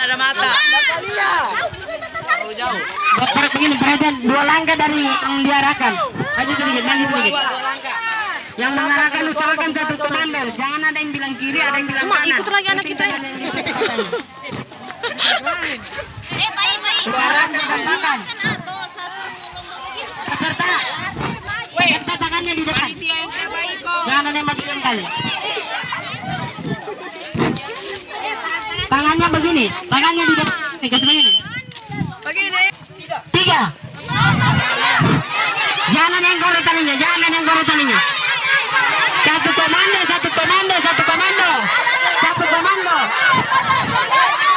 ada mata. Jauh. Dokter begini, perhatian 2 langkah dari yang diarahkan. Maju sedikit, maju sedikit. Yang mengarahkan usahakan satu komando. Jangan ada yang bilang kiri, ada yang bilang kanan. Ikut lagi anak kita ya. Baik. Sekarang ditandakan. Peserta. Peserta tangannya di depan. Jangan ada yang maju kali. Tangannya begini, tangannya di depan. Kasih begini. Begini. 3. Jangan yang goreng talinya, jangan yang goreng talinya. Satu komando.